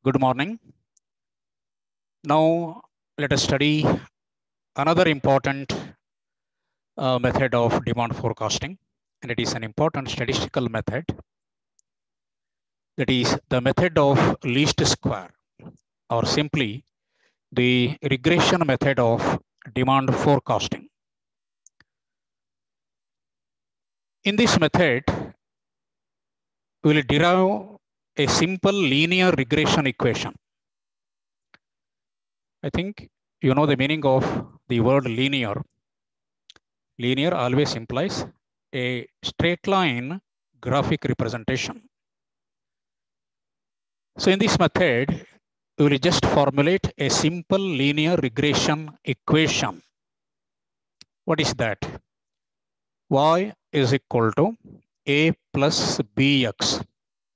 Good morning. Now let us study another important method of demand forecasting, and it is an important statistical method. That is the method of least square, or simply the regression method of demand forecasting. In this method, we will derive a simple linear regression equation. I think you know the meaning of the word linear. Linear always implies a straight line graphic representation. So in this method, we will just formulate a simple linear regression equation. What is that? Y is equal to A plus BX.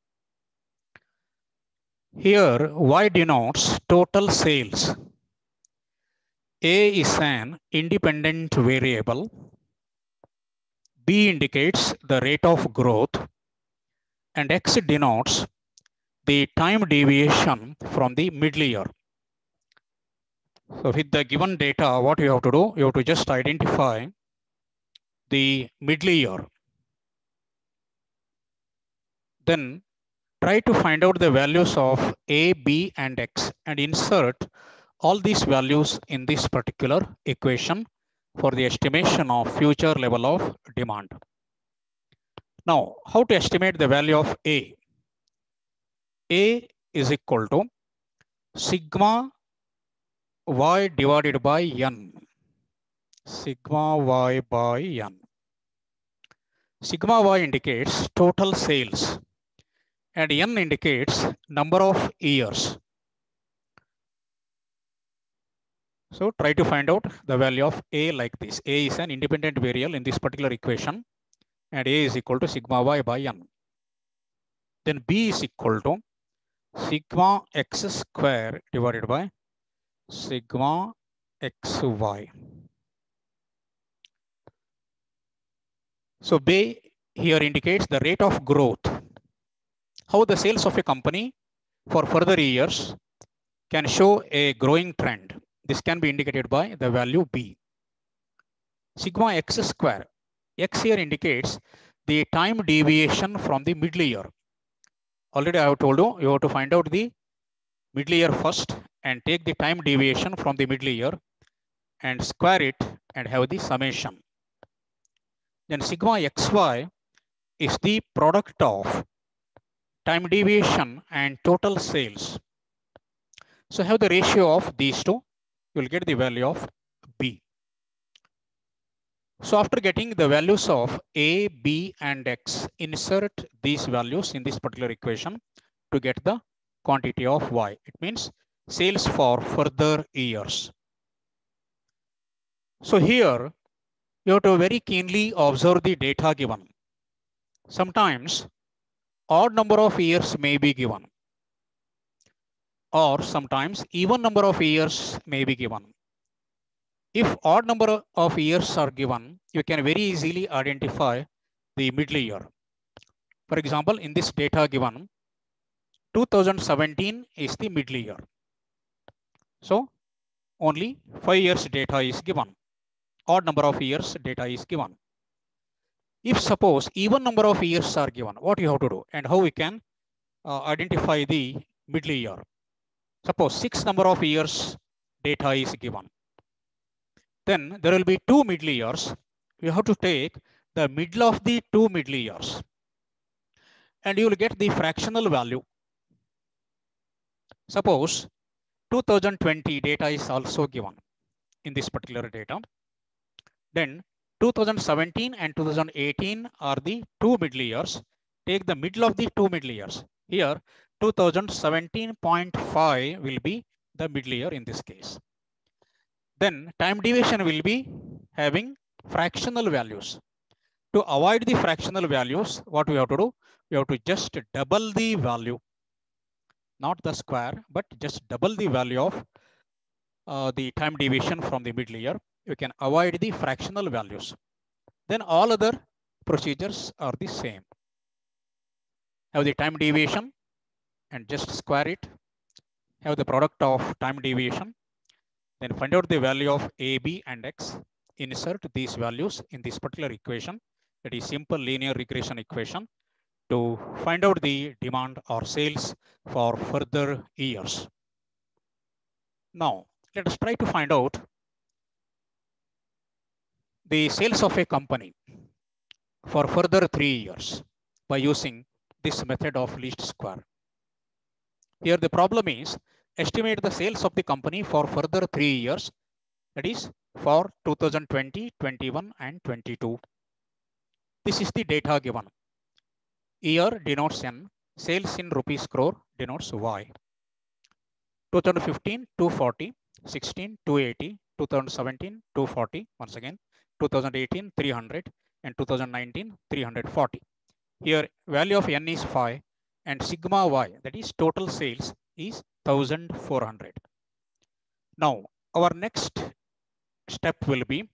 Here, Y denotes total sales. A is an independent variable. B indicates the rate of growth, and X denotes the time deviation from the middle year. So with the given data, what you have to do, you have to just identify the middle year. Then try to find out the values of A, B, and X and insert all these values in this particular equation for the estimation of future level of demand. Now, how to estimate the value of A? A is equal to sigma Y divided by N. Sigma Y by N. Sigma Y indicates total sales and N indicates number of years. So try to find out the value of A like this. A is an independent variable in this particular equation and A is equal to sigma Y by N. Then B is equal to sigma X square divided by sigma XY. So B here indicates the rate of growth. How the sales of a company for further years can show a growing trend. This can be indicated by the value B. Sigma X square. X here indicates the time deviation from the middle year. Already I have told you, you have to find out the middle year first and take the time deviation from the middle year and square it and have the summation. Then sigma XY is the product of time deviation and total sales. So have the ratio of these two, you will get the value of B. So after getting the values of A, B, and X, insert these values in this particular equation to get the quantity of Y. It means sales for further years. So here, you have to very keenly observe the data given. Sometimes odd number of years may be given, or sometimes even number of years may be given. If odd number of years are given, you can very easily identify the middle year. For example, in this data given, 2017 is the middle year. So only 5 years data is given. Odd number of years data is given. If suppose even number of years are given, what you have to do and how we can identify the middle year. Suppose 6 number of years data is given. Then there will be 2 middle years. You have to take the middle of the 2 middle years and you will get the fractional value. Suppose 2020 data is also given in this particular data. Then 2017 and 2018 are the 2 middle years. Take the middle of the 2 middle years. Here 2017.5 will be the middle year in this case. Then time deviation will be having fractional values. To avoid the fractional values, what we have to do? We have to just double the value. Not the square, but just double the value of the time deviation from the middle year. You can avoid the fractional values. Then all other procedures are the same. Have the time deviation and just square it have the product of time deviation, then find out the value of A, B, and X. Insert these values in this particular equation, that is simple linear regression equation, to find out the demand or sales for further years. Now, let us try to find out the sales of a company for further 3 years by using this method of least square. Here the problem is estimate the sales of the company for further 3 years, that is for 2020, 21, and 22. This is the data given. Year denotes N, sales in rupees crore denotes Y. 2015, 240, 16, 280, 2017, 240, once again, 2018, 300, and 2019, 340. Here value of N is 5 and sigma Y, that is total sales, is 1400. Now our next step will be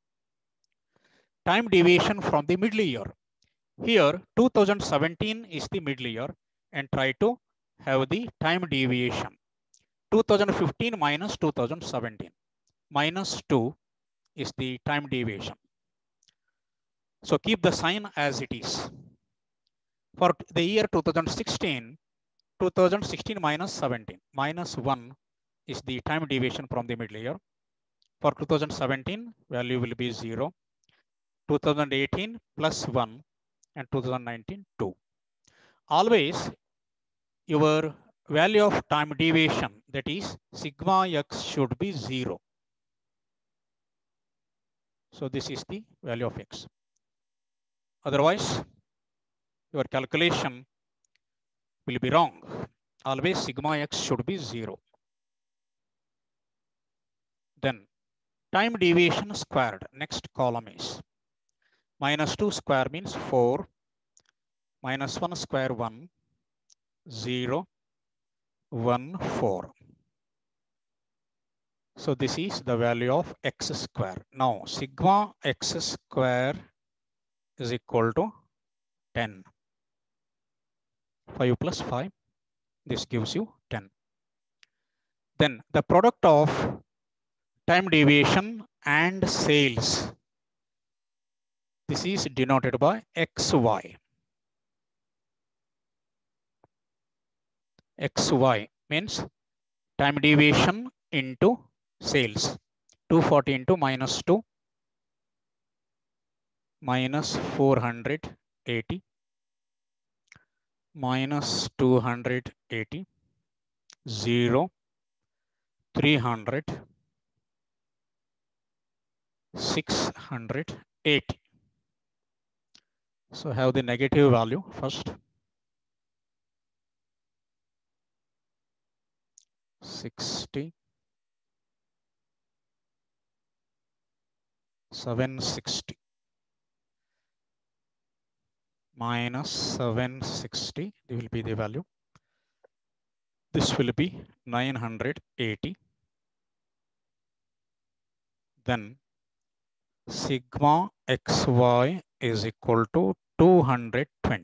time deviation from the middle year. Here 2017 is the middle year and try to have the time deviation. 2015 minus 2017 minus 2 is the time deviation. So keep the sign as it is. For the year 2016, 2016 minus 17 minus 1 is the time deviation from the middle year. For 2017, value will be 0. 2018 plus 1 and 2019 2. Always your value of time deviation, that is sigma x, should be 0. So this is the value of x. Otherwise, your calculation will be wrong. Always sigma x should be 0. Then time deviation squared, next column is minus 2 square means 4, minus 1 square 1, 0, 1, 4. So this is the value of x square. Now sigma x square is equal to 10. 5 plus 5, this gives you 10. Then the product of time deviation and sales, this is denoted by xy. xy means time deviation into sales. 240 into minus 2, minus 480, minus 280, 0, 300, 680. So have the negative value first. 60, 760, minus 760, this will be the value. This will be 980. Then sigma xy is equal to 220.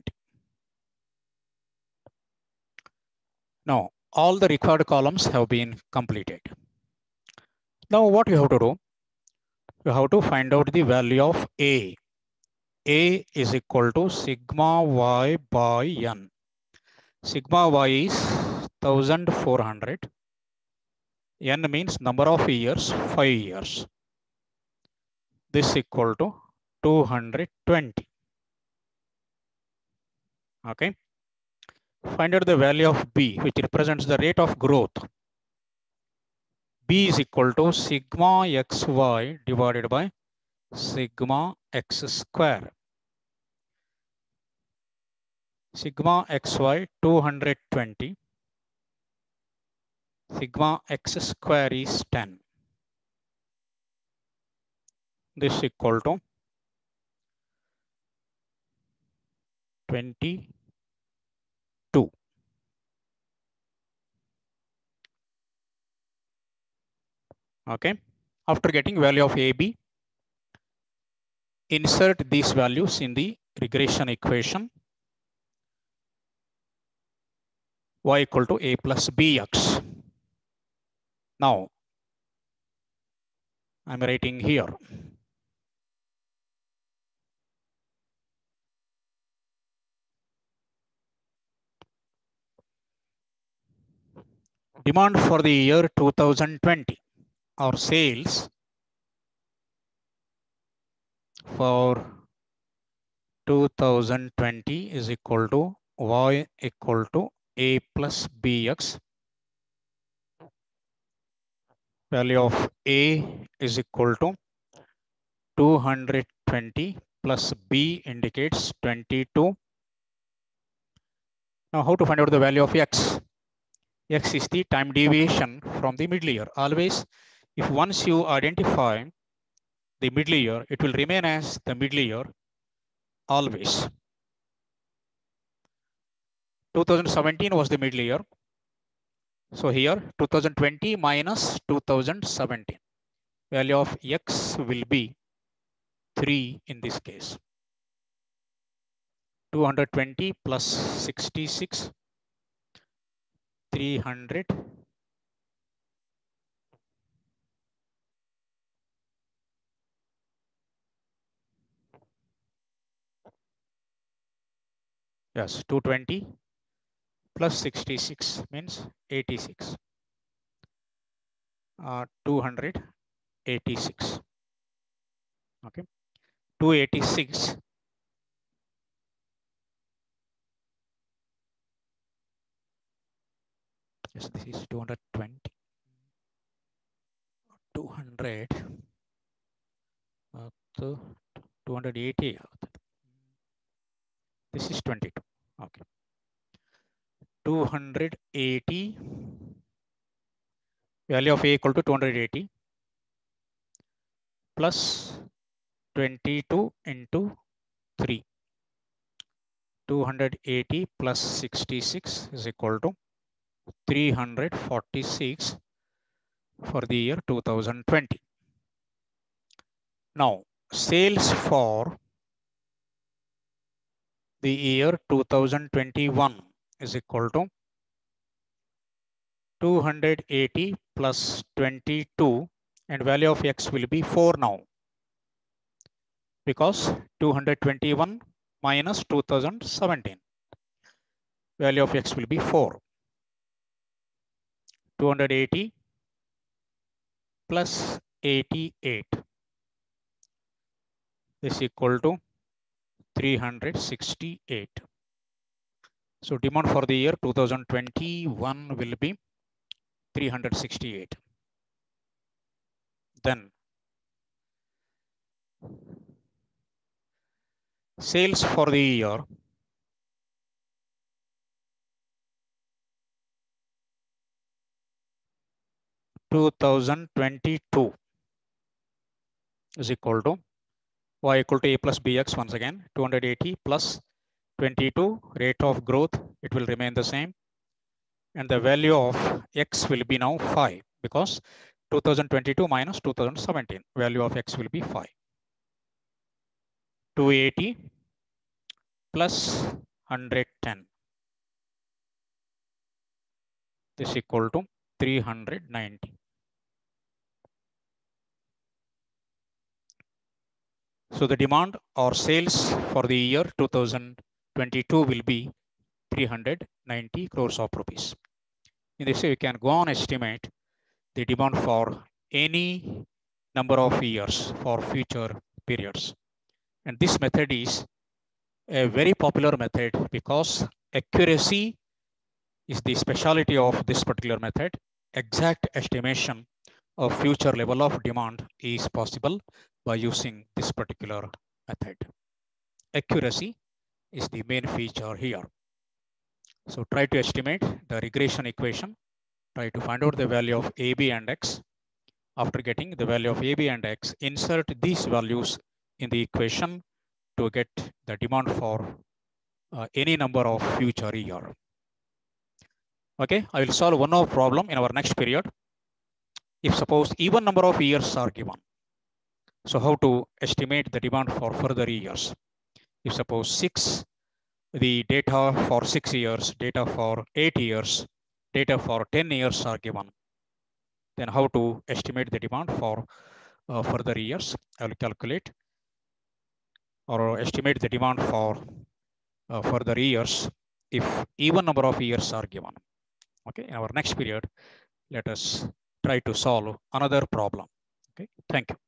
Now all the required columns have been completed. Now what you have to do? You have to find out the value of A. A is equal to sigma y by n. Sigma y is 1400. N means number of years, 5 years. This is equal to 220. Okay. Find out the value of B, which represents the rate of growth. B is equal to sigma xy divided by sigma x square. Sigma xy 220. Sigma x square is 10. This is equal to 22. Okay. After getting value of AB, insert these values in the regression equation. Y equal to A plus BX. Now, I'm writing here. Demand for the year 2020 or sales for 2020 is equal to y equal to a plus bx. Value of a is equal to 220 plus b indicates 22. Now, how to find out the value of x? X is the time deviation from the middle year. Always, if once you identify the middle year, it will remain as the middle year always. 2017 was the middle year. So here 2020 minus 2017. Value of x will be 3 in this case. 220 plus 66, 300. Yes, 220 plus 66 means 86. 286. Okay, 286. Yes, this is 220. 200. 280. This is 22. Okay. 280. Value of a equal to 280 plus 22 into 3. 280 plus 66 is equal to 346 for the year 2020. Now, sales for the year 2021 is equal to 280 plus 22, and value of x will be 4 now, because 221 minus 2017. Value of x will be 4. 280 plus 88 is equal to 368. So demand for the year 2021 will be 368. Then sales for the year (2022) is equal to y equal to a plus bx. Once again, 280 plus 22, rate of growth, it will remain the same. And the value of x will be now 5, because 2022 minus 2017, value of x will be 5. 280 plus 110 is equal to 390. So the demand or sales for the year 2022 will be 390 crores of rupees. In this way, we can go on estimate the demand for any number of years for future periods. And this method is a very popular method because accuracy is the specialty of this particular method. Exact estimation of future level of demand is possible by using this particular method. Accuracy is the main feature here. So try to estimate the regression equation. Try to find out the value of a, b, and x. After getting the value of a, b, and x, insert these values in the equation to get the demand for any number of future year. Okay, I will solve one more problem in our next period. If suppose even number of years are given, so how to estimate the demand for further years? If suppose the data for 6 years, data for 8 years, data for 10 years are given. Then how to estimate the demand for further years. I will calculate or estimate the demand for further years if even number of years are given. Okay, in our next period, let us try to solve another problem. Okay, thank you.